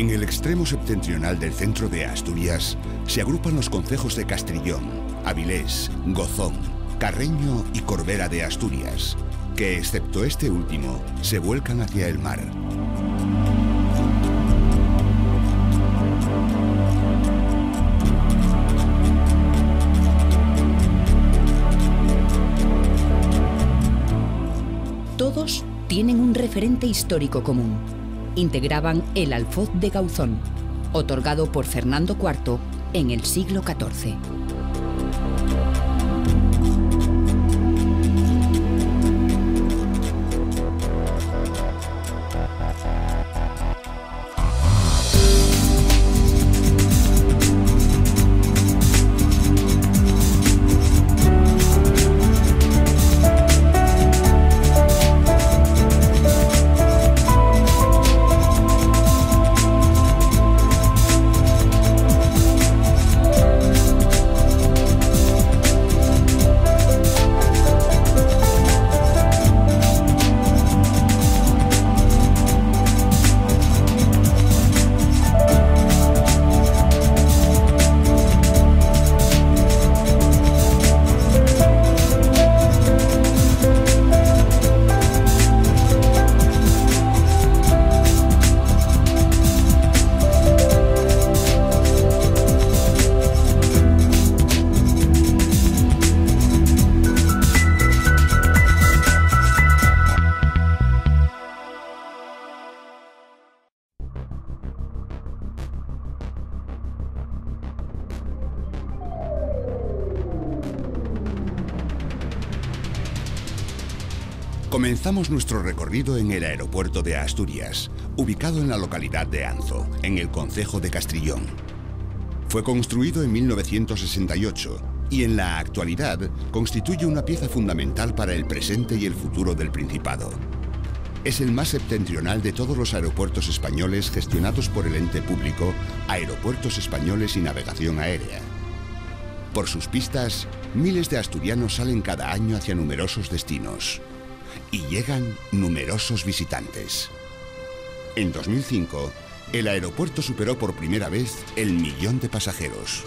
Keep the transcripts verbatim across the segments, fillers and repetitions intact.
En el extremo septentrional del centro de Asturias se agrupan los concejos de Castrillón, Avilés, Gozón, Carreño y Corbera de Asturias, que excepto este último se vuelcan hacia el mar. Todos tienen un referente histórico común. Integraban el Alfoz de Gauzón, otorgado por Fernando cuarto en el siglo catorce. Comenzamos nuestro recorrido en el aeropuerto de Asturias, ubicado en la localidad de Anzo, en el concejo de Castrillón. Fue construido en mil novecientos sesenta y ocho y en la actualidad constituye una pieza fundamental para el presente y el futuro del Principado. Es el más septentrional de todos los aeropuertos españoles gestionados por el ente público Aeropuertos Españoles y Navegación Aérea. Por sus pistas, miles de asturianos salen cada año hacia numerosos destinos. Y llegan numerosos visitantes. En dos mil cinco, el aeropuerto superó por primera vez el millón de pasajeros.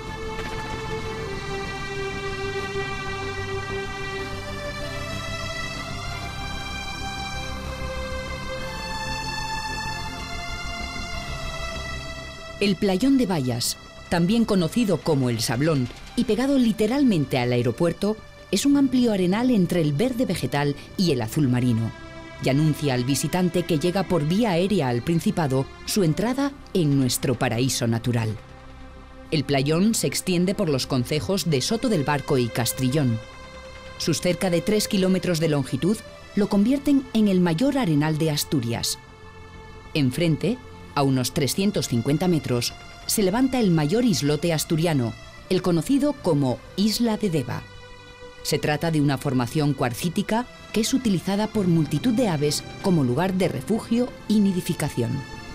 El Playón de Bayas, también conocido como El Sablón y pegado literalmente al aeropuerto, es un amplio arenal entre el verde vegetal y el azul marino, y anuncia al visitante que llega por vía aérea al Principado su entrada en nuestro paraíso natural. El playón se extiende por los concejos de Soto del Barco y Castrillón. Sus cerca de tres kilómetros de longitud lo convierten en el mayor arenal de Asturias. Enfrente, a unos trescientos cincuenta metros, se levanta el mayor islote asturiano, el conocido como Isla de Deva. Se trata de una formación cuarcítica que es utilizada por multitud de aves como lugar de refugio y nidificación.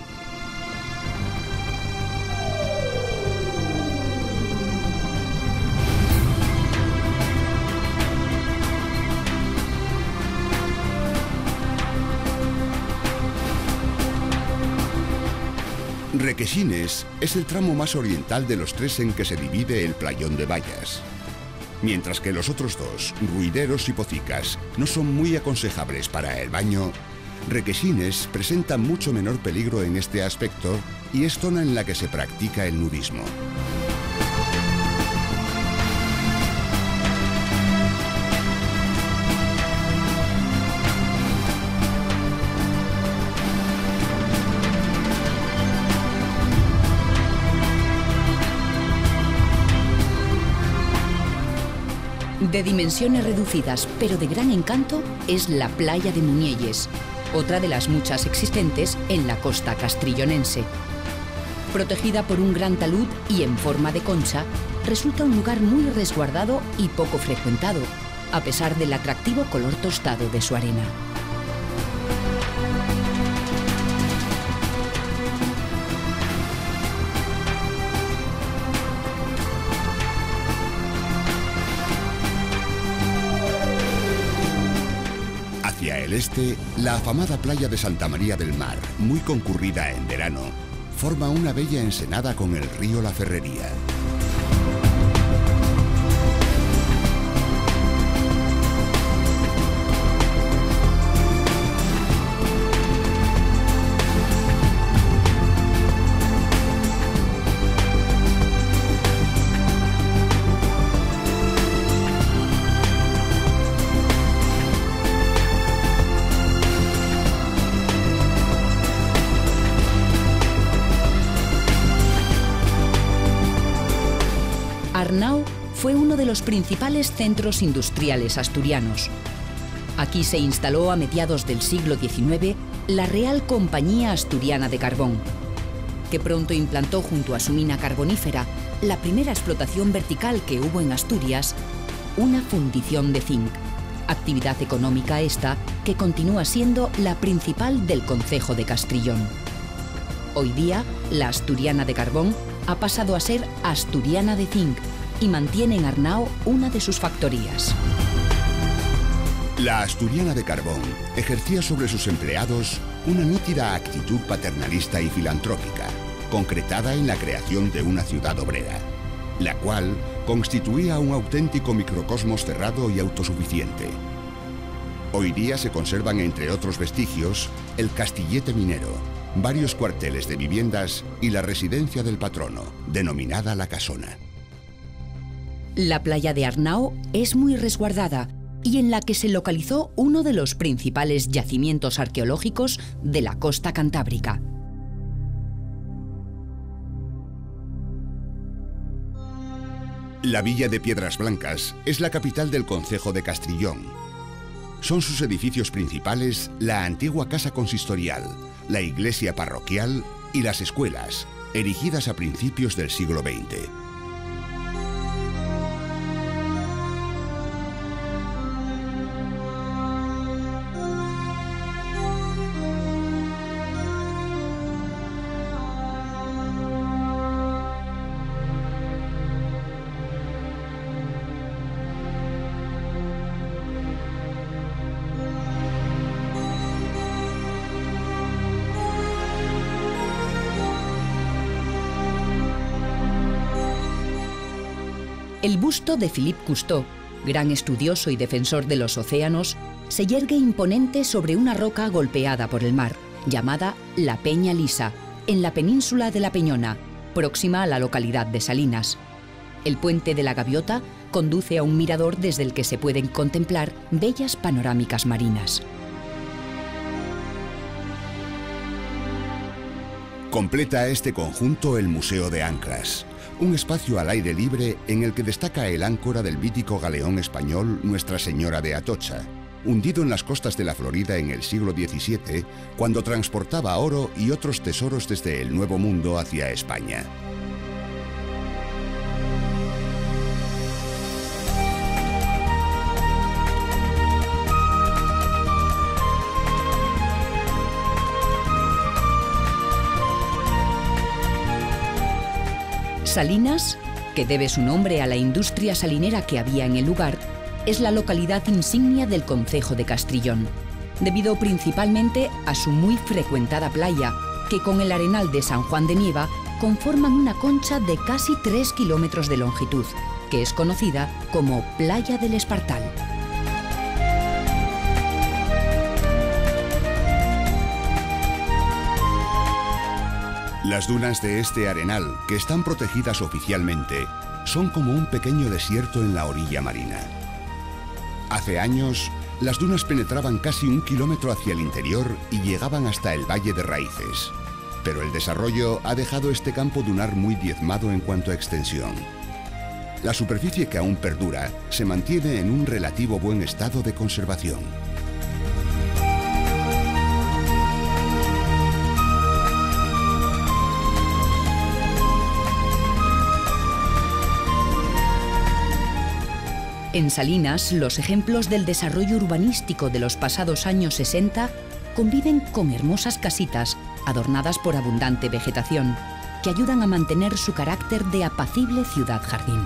Requesines es el tramo más oriental de los tres en que se divide el Playón de Bayas. Mientras que los otros dos, Ruideros y Pocicas, no son muy aconsejables para el baño, Requesines presenta mucho menor peligro en este aspecto y es zona en la que se practica el nudismo. De dimensiones reducidas, pero de gran encanto, es la playa de Muñelles, otra de las muchas existentes en la costa castrillonense. Protegida por un gran talud y en forma de concha, resulta un lugar muy resguardado y poco frecuentado, a pesar del atractivo color tostado de su arena. Hacia el este, la afamada playa de Santa María del Mar, muy concurrida en verano, forma una bella ensenada con el río La Ferrería. Arnao fue uno de los principales centros industriales asturianos. Aquí se instaló a mediados del siglo diecinueve la Real Compañía Asturiana de Carbón, que pronto implantó junto a su mina carbonífera, la primera explotación vertical que hubo en Asturias, una fundición de zinc, actividad económica esta que continúa siendo la principal del concejo de Castrillón. Hoy día, la Asturiana de Carbón ha pasado a ser Asturiana de Zinc y mantiene en Arnao una de sus factorías. La Asturiana de Carbón ejercía sobre sus empleados una nítida actitud paternalista y filantrópica, concretada en la creación de una ciudad obrera, la cual constituía un auténtico microcosmos cerrado y autosuficiente. Hoy día se conservan, entre otros vestigios, el castillete minero, varios cuarteles de viviendas y la residencia del patrono, denominada La Casona. La playa de Arnao es muy resguardada y en la que se localizó uno de los principales yacimientos arqueológicos de la costa cantábrica. La villa de Piedras Blancas es la capital del concejo de Castrillón. Son sus edificios principales la antigua casa consistorial, la iglesia parroquial y las escuelas, erigidas a principios del siglo veinte. El busto de Philippe Cousteau, gran estudioso y defensor de los océanos, se yergue imponente sobre una roca golpeada por el mar, llamada La Peña Lisa, en la península de La Peñona, próxima a la localidad de Salinas. El puente de la Gaviota conduce a un mirador desde el que se pueden contemplar bellas panorámicas marinas. Completa este conjunto el Museo de Anclas, un espacio al aire libre en el que destaca el áncora del mítico galeón español Nuestra Señora de Atocha, hundido en las costas de la Florida en el siglo diecisiete, cuando transportaba oro y otros tesoros desde el Nuevo Mundo hacia España. Salinas, que debe su nombre a la industria salinera que había en el lugar, es la localidad insignia del concejo de Castrillón, debido principalmente a su muy frecuentada playa, que con el arenal de San Juan de Nieva conforman una concha de casi tres kilómetros de longitud, que es conocida como Playa del Espartal. Las dunas de este arenal, que están protegidas oficialmente, son como un pequeño desierto en la orilla marina. Hace años, las dunas penetraban casi un kilómetro hacia el interior y llegaban hasta el Valle de Raíces. Pero el desarrollo ha dejado este campo dunar muy diezmado en cuanto a extensión. La superficie que aún perdura se mantiene en un relativo buen estado de conservación. En Salinas, los ejemplos del desarrollo urbanístico de los pasados años sesenta conviven con hermosas casitas adornadas por abundante vegetación, que ayudan a mantener su carácter de apacible ciudad-jardín.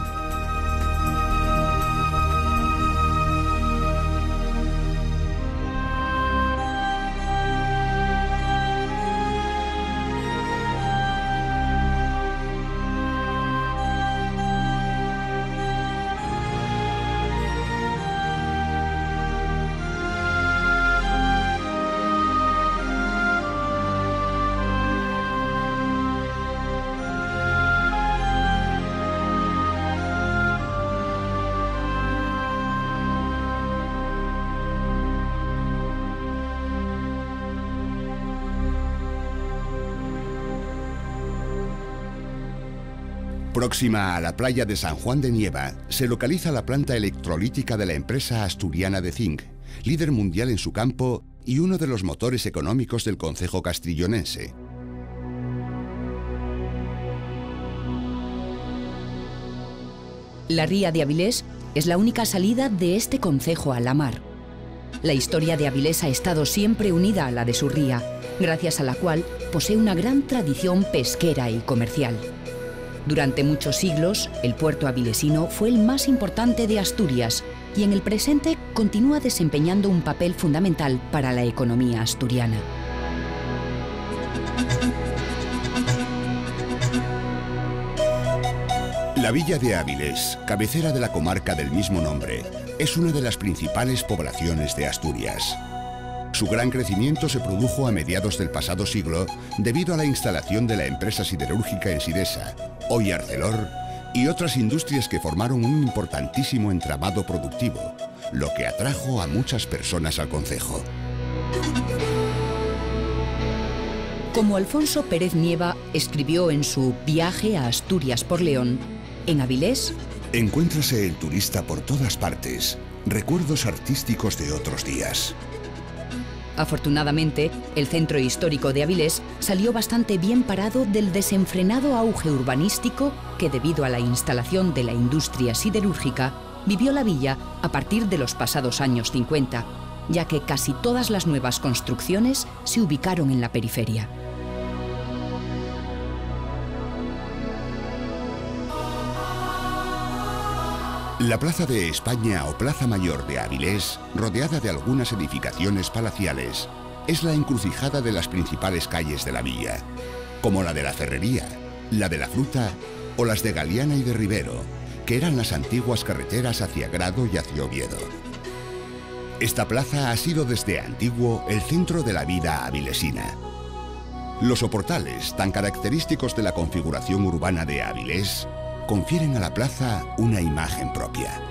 Próxima a la playa de San Juan de Nieva, se localiza la planta electrolítica de la empresa asturiana de Zinc, líder mundial en su campo y uno de los motores económicos del concejo castrillonense. La ría de Avilés es la única salida de este concejo a la mar. La historia de Avilés ha estado siempre unida a la de su ría, gracias a la cual posee una gran tradición pesquera y comercial. Durante muchos siglos, el puerto avilesino fue el más importante de Asturias y en el presente continúa desempeñando un papel fundamental para la economía asturiana. La villa de Avilés, cabecera de la comarca del mismo nombre, es una de las principales poblaciones de Asturias. Su gran crecimiento se produjo a mediados del pasado siglo debido a la instalación de la empresa siderúrgica Ensidesa, hoy Arcelor, y otras industrias que formaron un importantísimo entramado productivo, lo que atrajo a muchas personas al concejo. Como Alfonso Pérez Nieva escribió en su Viaje a Asturias por León, en Avilés encuéntrase el turista por todas partes, recuerdos artísticos de otros días. Afortunadamente, el centro histórico de Avilés salió bastante bien parado del desenfrenado auge urbanístico que, debido a la instalación de la industria siderúrgica, vivió la villa a partir de los pasados años cincuenta, ya que casi todas las nuevas construcciones se ubicaron en la periferia. La Plaza de España o Plaza Mayor de Avilés, rodeada de algunas edificaciones palaciales, es la encrucijada de las principales calles de la villa, como la de la Ferrería, la de la Fruta o las de Galiana y de Rivero, que eran las antiguas carreteras hacia Grado y hacia Oviedo. Esta plaza ha sido desde antiguo el centro de la vida avilesina. Los soportales, tan característicos de la configuración urbana de Avilés, confieren a la plaza una imagen propia.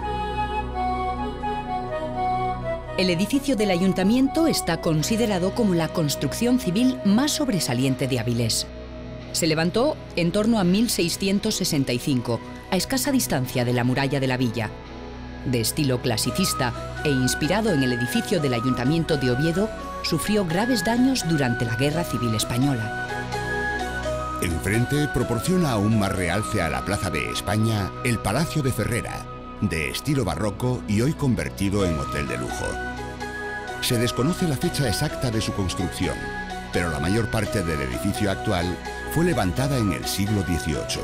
El edificio del ayuntamiento está considerado como la construcción civil más sobresaliente de Avilés. Se levantó en torno a mil seiscientos sesenta y cinco, a escasa distancia de la muralla de la villa. De estilo clasicista e inspirado en el edificio del ayuntamiento de Oviedo, sufrió graves daños durante la Guerra Civil Española. Enfrente proporciona aún más realce a la Plaza de España el Palacio de Ferrera, de estilo barroco y hoy convertido en hotel de lujo. Se desconoce la fecha exacta de su construcción, pero la mayor parte del edificio actual fue levantada en el siglo dieciocho.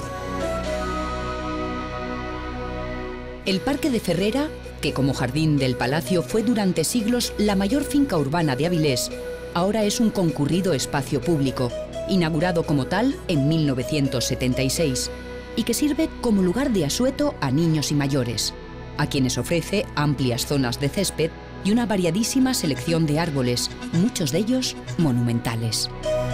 El Parque de Ferrera, que como jardín del palacio fue durante siglos la mayor finca urbana de Avilés, ahora es un concurrido espacio público, inaugurado como tal en mil novecientos setenta y seis, y que sirve como lugar de asueto a niños y mayores, a quienes ofrece amplias zonas de césped y una variadísima selección de árboles, muchos de ellos monumentales.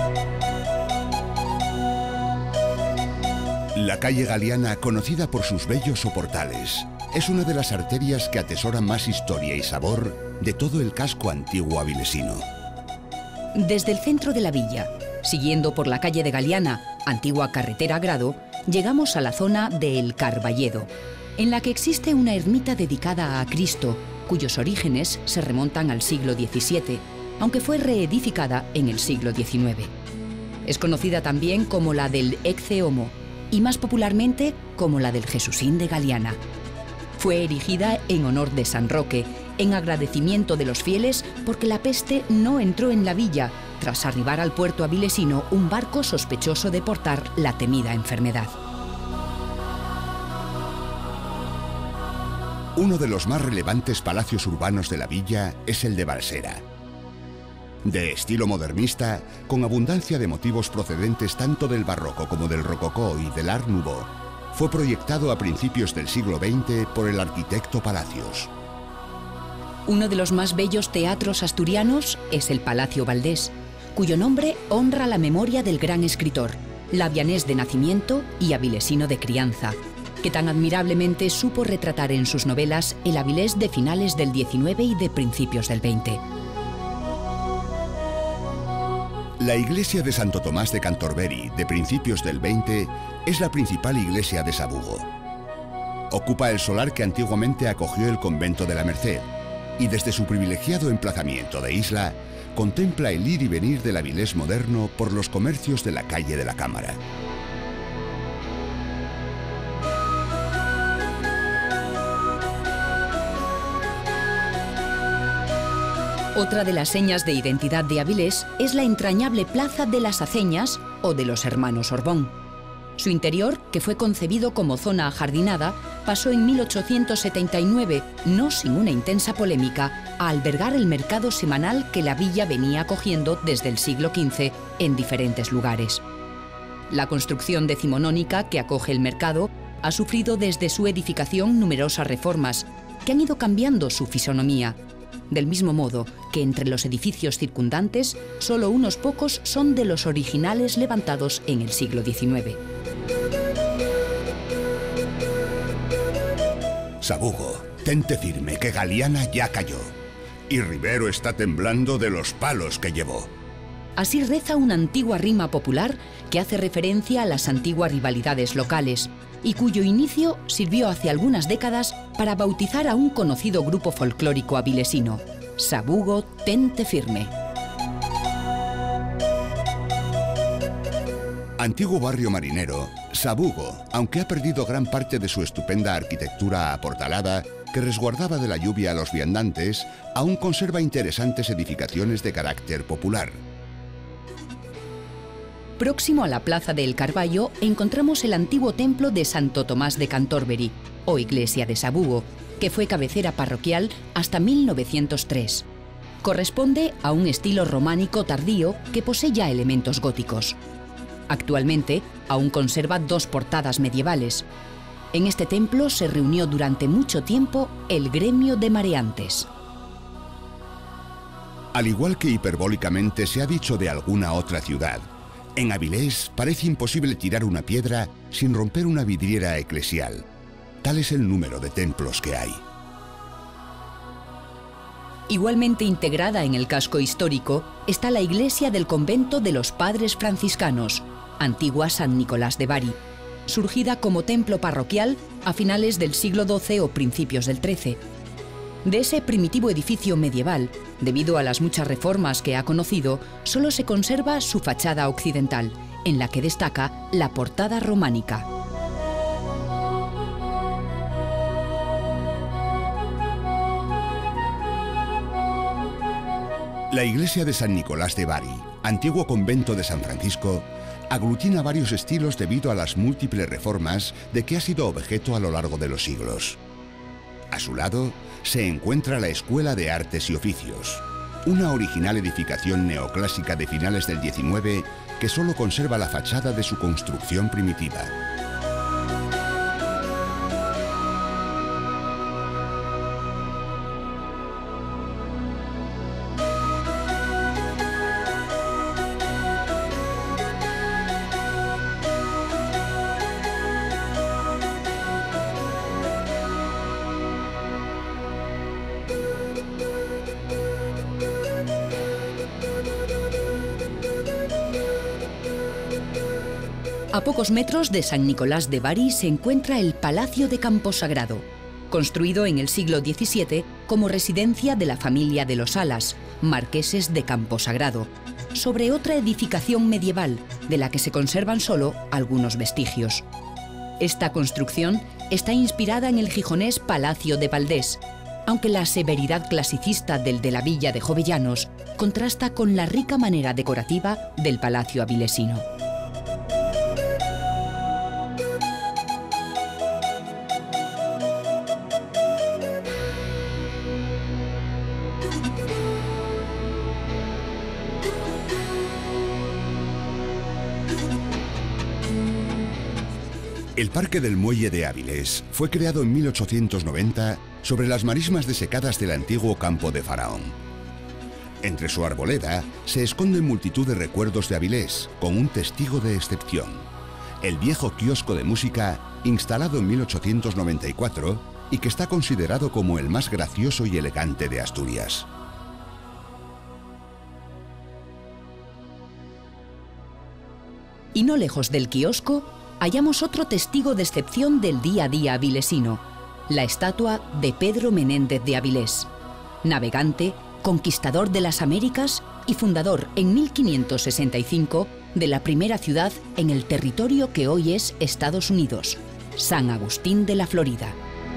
La calle Galiana, conocida por sus bellos soportales, es una de las arterias que atesoran más historia y sabor de todo el casco antiguo avilesino. Desde el centro de la villa, siguiendo por la calle de Galiana, antigua carretera a Grado, llegamos a la zona de El Carballedo, en la que existe una ermita dedicada a Cristo, cuyos orígenes se remontan al siglo diecisiete, aunque fue reedificada en el siglo diecinueve. Es conocida también como la del Ecce Homo y más popularmente como la del Jesusín de Galiana. Fue erigida en honor de San Roque, en agradecimiento de los fieles porque la peste no entró en la villa tras arribar al puerto avilesino un barco sospechoso de portar la temida enfermedad. Uno de los más relevantes palacios urbanos de la villa es el de Balsera. De estilo modernista, con abundancia de motivos procedentes tanto del barroco como del rococó y del Art Nouveau, fue proyectado a principios del siglo veinte por el arquitecto Palacios. Uno de los más bellos teatros asturianos es el Palacio Valdés, cuyo nombre honra la memoria del gran escritor, labianés de nacimiento y avilesino de crianza, que tan admirablemente supo retratar en sus novelas el Avilés de finales del diecinueve y de principios del veinte. La iglesia de Santo Tomás de Cantorbery, de principios del veinte, es la principal iglesia de Sabugo. Ocupa el solar que antiguamente acogió el convento de la Merced y desde su privilegiado emplazamiento de isla, contempla el ir y venir del Avilés moderno por los comercios de la calle de la Cámara. Otra de las señas de identidad de Avilés es la entrañable Plaza de las Aceñas o de los Hermanos Orbón. Su interior, que fue concebido como zona ajardinada, pasó en mil ochocientos setenta y nueve, no sin una intensa polémica, a albergar el mercado semanal que la villa venía acogiendo desde el siglo quince en diferentes lugares. La construcción decimonónica que acoge el mercado ha sufrido desde su edificación numerosas reformas que han ido cambiando su fisonomía. Del mismo modo que entre los edificios circundantes, solo unos pocos son de los originales levantados en el siglo diecinueve. Sabugo, tente firme, que Galiana ya cayó. Y Rivero está temblando de los palos que llevó. Así reza una antigua rima popular que hace referencia a las antiguas rivalidades locales y cuyo inicio sirvió hace algunas décadas para bautizar a un conocido grupo folclórico avilesino, Sabugo, tente firme. Antiguo barrio marinero, Sabugo, aunque ha perdido gran parte de su estupenda arquitectura aportalada que resguardaba de la lluvia a los viandantes, aún conserva interesantes edificaciones de carácter popular. Próximo a la Plaza del Carballo encontramos el antiguo templo de Santo Tomás de Cantorbery, o iglesia de Sabugo, que fue cabecera parroquial hasta mil novecientos tres. Corresponde a un estilo románico tardío que posee ya elementos góticos. Actualmente aún conserva dos portadas medievales. En este templo se reunió durante mucho tiempo el gremio de mareantes. Al igual que hiperbólicamente se ha dicho de alguna otra ciudad, en Avilés parece imposible tirar una piedra sin romper una vidriera eclesial. Tal es el número de templos que hay. Igualmente integrada en el casco histórico está la iglesia del convento de los Padres Franciscanos, antigua San Nicolás de Bari, surgida como templo parroquial a finales del siglo doce o principios del trece. De ese primitivo edificio medieval, debido a las muchas reformas que ha conocido, solo se conserva su fachada occidental, en la que destaca la portada románica. La iglesia de San Nicolás de Bari, antiguo convento de San Francisco, aglutina varios estilos debido a las múltiples reformas de que ha sido objeto a lo largo de los siglos. A su lado se encuentra la Escuela de Artes y Oficios, una original edificación neoclásica de finales del diecinueve que solo conserva la fachada de su construcción primitiva. A pocos metros de San Nicolás de Bari se encuentra el Palacio de Camposagrado, construido en el siglo diecisiete como residencia de la familia de los Alas, marqueses de Camposagrado, sobre otra edificación medieval de la que se conservan solo algunos vestigios. Esta construcción está inspirada en el gijonés Palacio de Valdés, aunque la severidad clasicista del de la villa de Jovellanos contrasta con la rica manera decorativa del palacio avilesino. El Parque del Muelle de Avilés fue creado en mil ochocientos noventa sobre las marismas desecadas del antiguo campo de Faraón. Entre su arboleda se esconden multitud de recuerdos de Avilés, con un testigo de excepción: el viejo kiosco de música instalado en mil ochocientos noventa y cuatro y que está considerado como el más gracioso y elegante de Asturias. Y no lejos del kiosco, hallamos otro testigo de excepción del día a día avilesino, la estatua de Pedro Menéndez de Avilés, navegante, conquistador de las Américas y fundador en mil quinientos sesenta y cinco de la primera ciudad en el territorio que hoy es Estados Unidos, San Agustín de la Florida.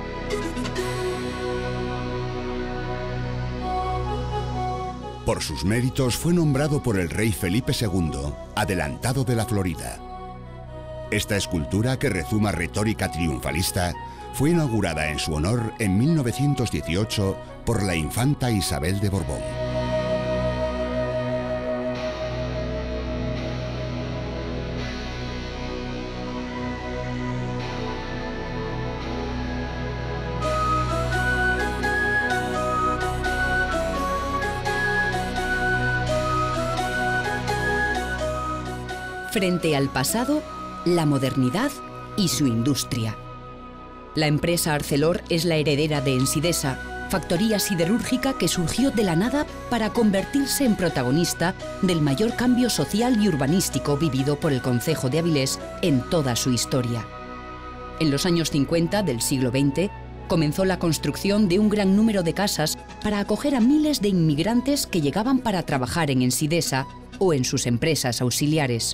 Por sus méritos fue nombrado por el rey Felipe segundo adelantado de la Florida. Esta escultura, que rezuma retórica triunfalista, fue inaugurada en su honor en mil novecientos dieciocho por la infanta Isabel de Borbón. Frente al pasado, la modernidad y su industria. La empresa Arcelor es la heredera de Ensidesa, factoría siderúrgica que surgió de la nada para convertirse en protagonista del mayor cambio social y urbanístico vivido por el concejo de Avilés en toda su historia. En los años cincuenta del siglo veinte, comenzó la construcción de un gran número de casas para acoger a miles de inmigrantes que llegaban para trabajar en Ensidesa o en sus empresas auxiliares.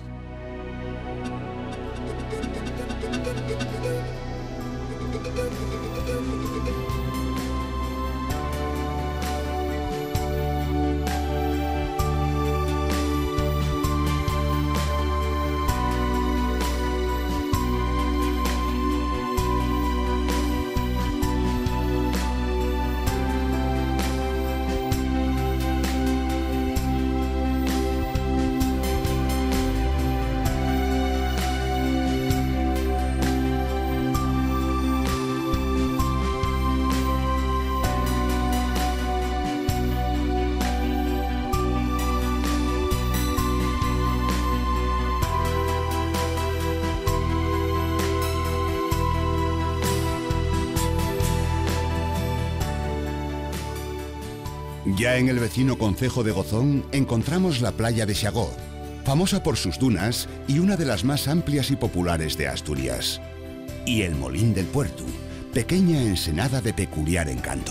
Ya en el vecino concejo de Gozón encontramos la playa de Xagó, famosa por sus dunas y una de las más amplias y populares de Asturias. Y el Molín del Puerto, pequeña ensenada de peculiar encanto.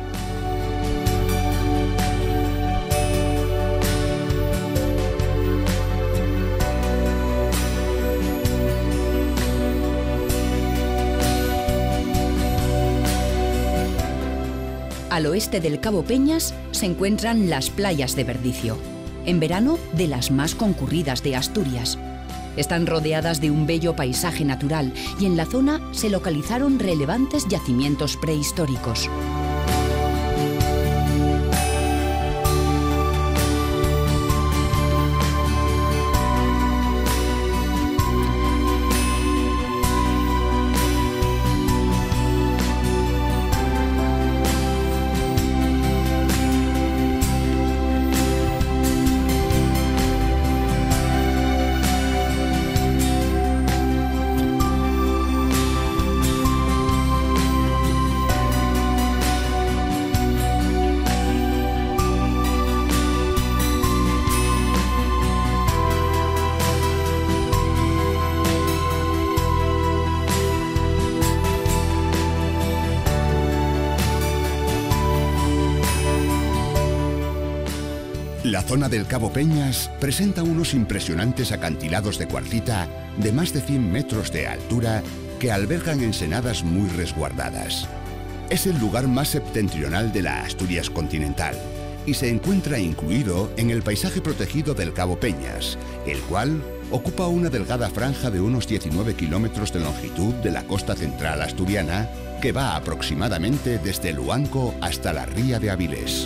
Al oeste del Cabo Peñas se encuentran las playas de Verdicio, en verano de las más concurridas de Asturias. Están rodeadas de un bello paisaje natural y en la zona se localizaron relevantes yacimientos prehistóricos. La zona del Cabo Peñas presenta unos impresionantes acantilados de cuarcita de más de cien metros de altura que albergan ensenadas muy resguardadas. Es el lugar más septentrional de la Asturias continental y se encuentra incluido en el paisaje protegido del Cabo Peñas, el cual ocupa una delgada franja de unos diecinueve kilómetros de longitud de la costa central asturiana que va aproximadamente desde Luanco hasta la ría de Avilés.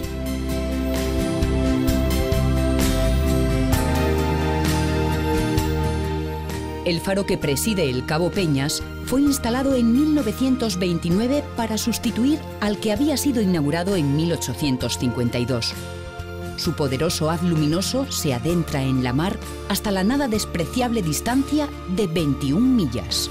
El faro que preside el Cabo Peñas fue instalado en mil novecientos veintinueve para sustituir al que había sido inaugurado en mil ochocientos cincuenta y dos. Su poderoso haz luminoso se adentra en la mar hasta la nada despreciable distancia de veintiún millas.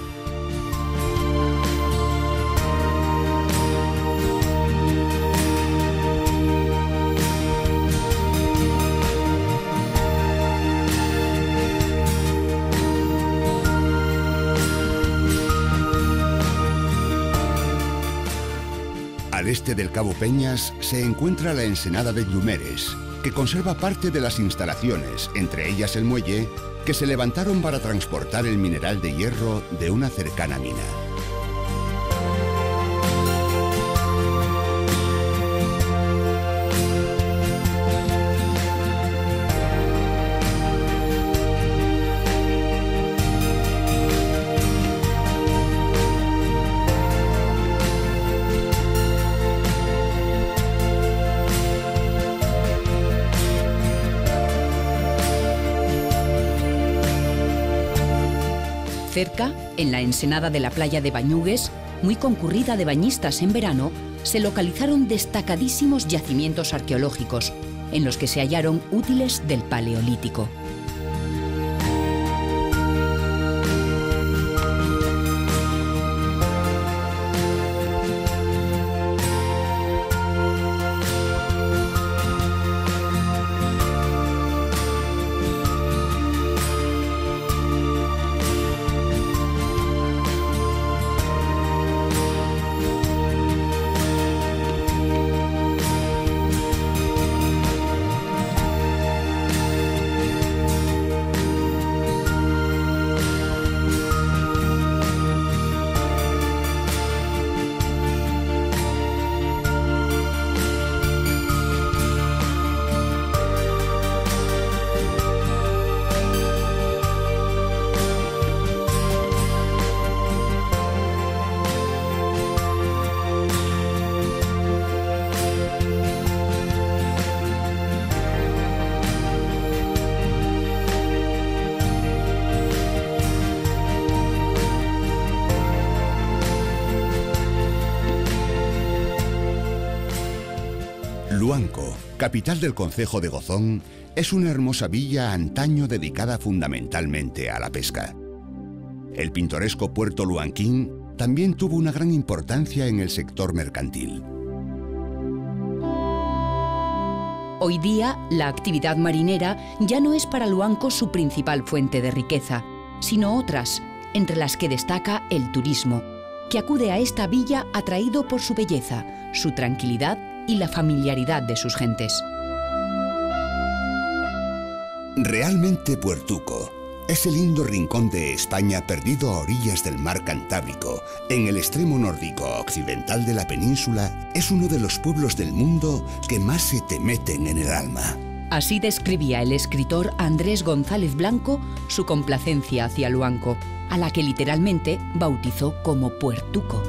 sureste del Cabo Peñas se encuentra la ensenada de Llumeres, que conserva parte de las instalaciones, entre ellas el muelle, que se levantaron para transportar el mineral de hierro de una cercana mina. Cerca, en la ensenada de la playa de Bañugues, muy concurrida de bañistas en verano, se localizaron destacadísimos yacimientos arqueológicos, en los que se hallaron útiles del Paleolítico. Luanco, capital del concejo de Gozón, es una hermosa villa antaño dedicada fundamentalmente a la pesca. El pintoresco puerto luanquín también tuvo una gran importancia en el sector mercantil. Hoy día, la actividad marinera ya no es para Luanco su principal fuente de riqueza, sino otras, entre las que destaca el turismo, que acude a esta villa atraído por su belleza, su tranquilidad y la familiaridad de sus gentes. Realmente Puertuco, ese lindo rincón de España perdido a orillas del mar Cantábrico, en el extremo nórdico occidental de la península, es uno de los pueblos del mundo que más se te meten en el alma. Así describía el escritor Andrés González Blanco su complacencia hacia Luanco, a la que literalmente bautizó como Puertuco.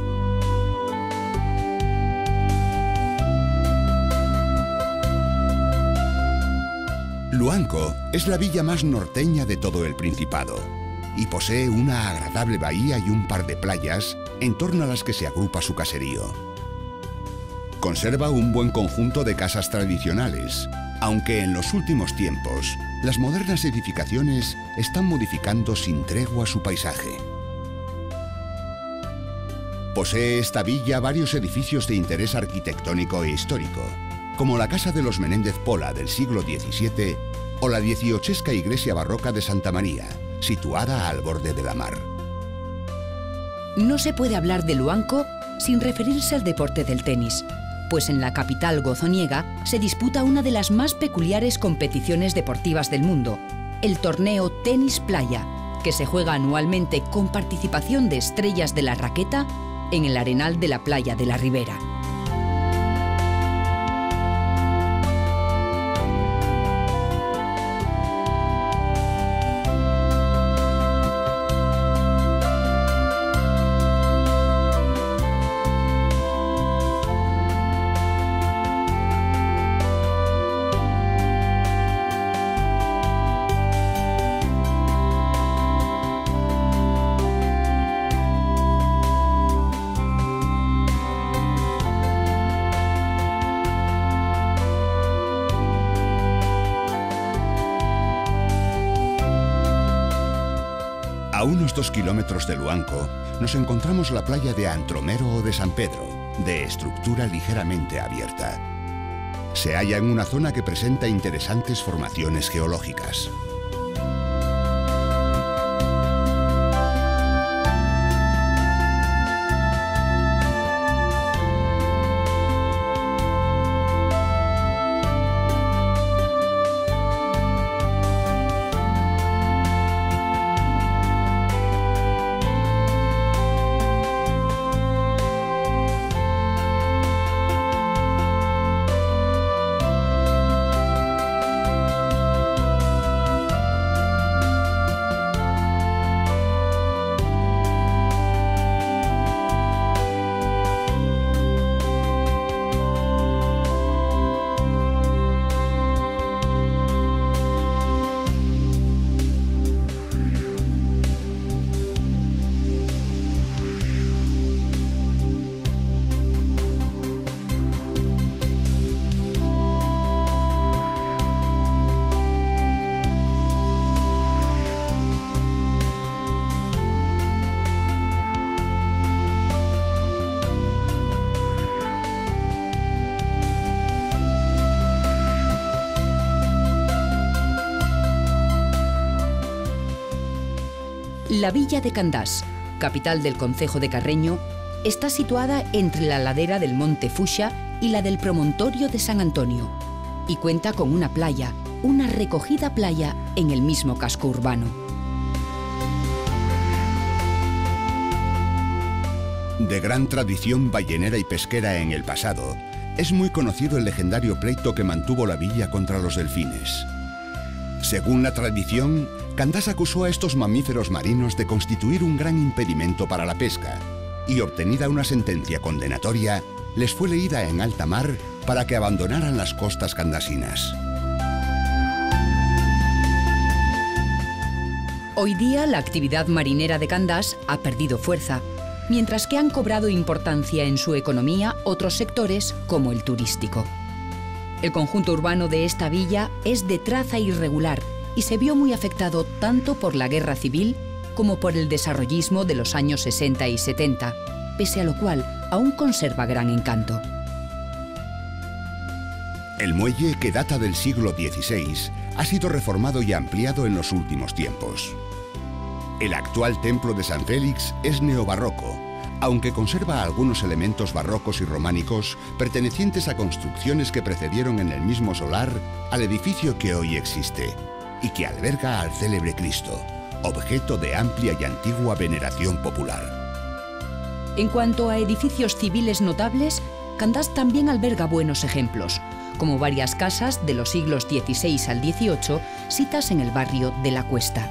Luanco es la villa más norteña de todo el Principado y posee una agradable bahía y un par de playas en torno a las que se agrupa su caserío. Conserva un buen conjunto de casas tradicionales, aunque en los últimos tiempos las modernas edificaciones están modificando sin tregua su paisaje. Posee esta villa varios edificios de interés arquitectónico e histórico, como la Casa de los Menéndez Pola del siglo diecisiete o la dieciochesca iglesia barroca de Santa María, situada al borde de la mar. No se puede hablar de Luanco sin referirse al deporte del tenis, pues en la capital gozoniega se disputa una de las más peculiares competiciones deportivas del mundo, el torneo Tenis Playa, que se juega anualmente con participación de estrellas de la raqueta en el arenal de la playa de la Ribera. A unos dos kilómetros de Luanco nos encontramos la playa de Antromero o de San Pedro, de estructura ligeramente abierta. Se halla en una zona que presenta interesantes formaciones geológicas. La villa de Candás, capital del concejo de Carreño, está situada entre la ladera del Monte Fuxa y la del promontorio de San Antonio y cuenta con una playa, una recogida playa en el mismo casco urbano. De gran tradición ballenera y pesquera en el pasado, es muy conocido el legendario pleito que mantuvo la villa contra los delfines. Según la tradición, Candás acusó a estos mamíferos marinos de constituir un gran impedimento para la pesca y, obtenida una sentencia condenatoria, les fue leída en alta mar para que abandonaran las costas candasinas. Hoy día la actividad marinera de Candás ha perdido fuerza, mientras que han cobrado importancia en su economía otros sectores como el turístico. El conjunto urbano de esta villa es de traza irregular y se vio muy afectado tanto por la guerra civil como por el desarrollismo de los años sesenta y setenta, pese a lo cual aún conserva gran encanto. El muelle, que data del siglo dieciséis, ha sido reformado y ampliado en los últimos tiempos. El actual templo de San Félix es neobarroco, aunque conserva algunos elementos barrocos y románicos pertenecientes a construcciones que precedieron en el mismo solar al edificio que hoy existe y que alberga al célebre Cristo, objeto de amplia y antigua veneración popular. En cuanto a edificios civiles notables, Candás también alberga buenos ejemplos, como varias casas de los siglos dieciséis al dieciocho, sitas en el barrio de La Cuesta.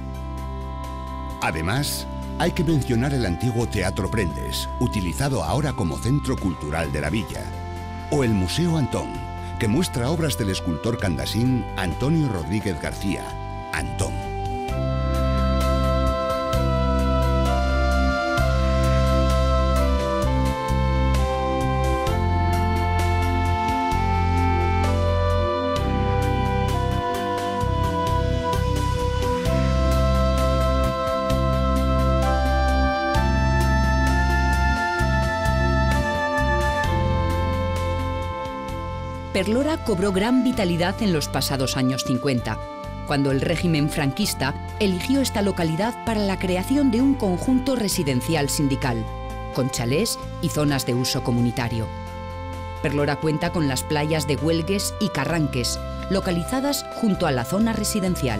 Además, hay que mencionar el antiguo Teatro Prendes, utilizado ahora como centro cultural de la villa, o el Museo Antón, que muestra obras del escultor candasín Antonio Rodríguez García, Antón. Perlora cobró gran vitalidad en los pasados años cincuenta, cuando el régimen franquista eligió esta localidad para la creación de un conjunto residencial sindical, con chalés y zonas de uso comunitario. Perlora cuenta con las playas de Huelgues y Carranques, localizadas junto a la zona residencial.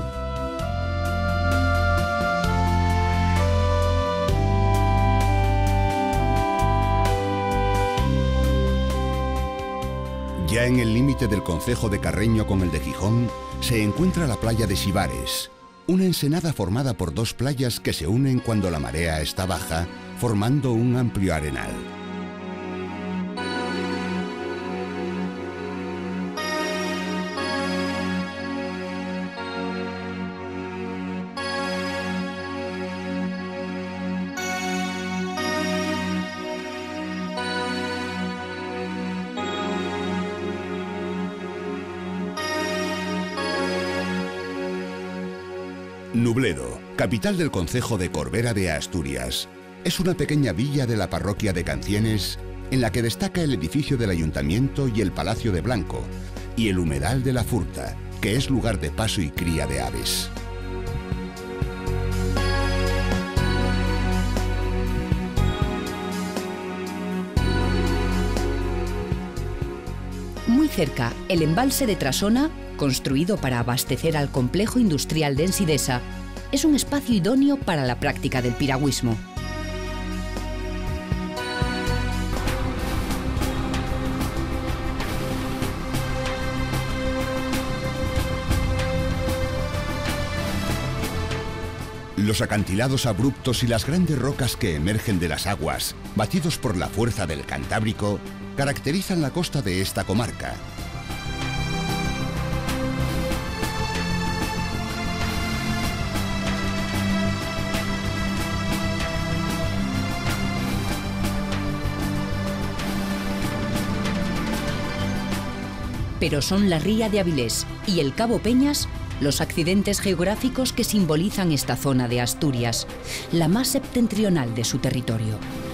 Ya en el límite del concejo de Carreño con el de Gijón, se encuentra la playa de Xivares, una ensenada formada por dos playas que se unen cuando la marea está baja, formando un amplio arenal. Nubledo, capital del concejo de Corbera de Asturias, es una pequeña villa de la parroquia de Cancienes en la que destaca el edificio del ayuntamiento y el Palacio de Blanco, y el humedal de la Furta, que es lugar de paso y cría de aves. Muy cerca, el embalse de Trasona, construido para abastecer al complejo industrial de Ensidesa, es un espacio idóneo para la práctica del piragüismo. Los acantilados abruptos y las grandes rocas que emergen de las aguas, batidos por la fuerza del Cantábrico, caracterizan la costa de esta comarca. Pero son la ría de Avilés y el Cabo Peñas los accidentes geográficos que simbolizan esta zona de Asturias, la más septentrional de su territorio.